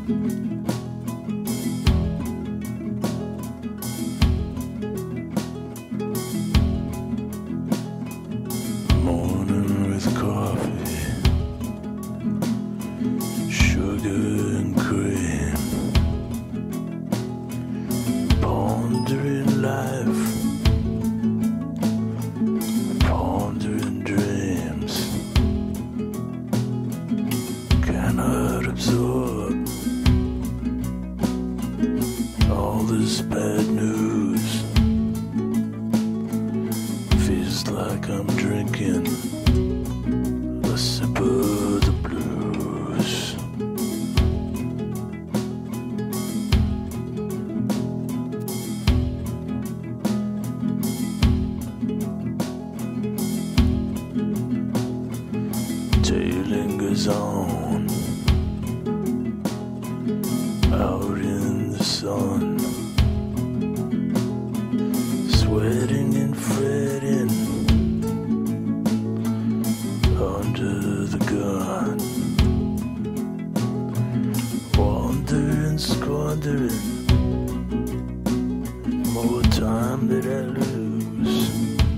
Morning with coffee, sugar and cream, pondering life, pondering dreams, cannot absorb all this bad news. Feels like I'm drinking a sip of the blues. Day lingers on out in the sun, sweating and fretting under the gun, wandering, squandering more time that I lose.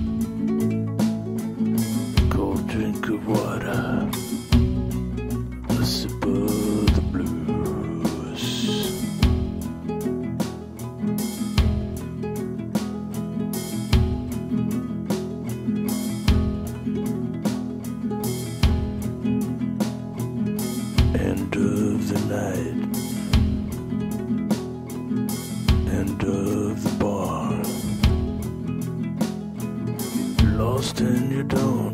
Cold drink of water, a sip of the blues. End of the night, end of the bar, lost and you don't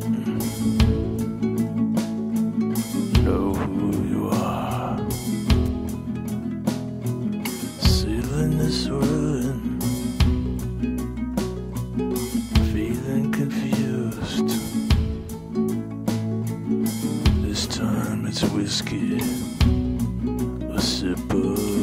know who you are. Sealing this ruin, feeling confused. This time it's whiskey, a sip of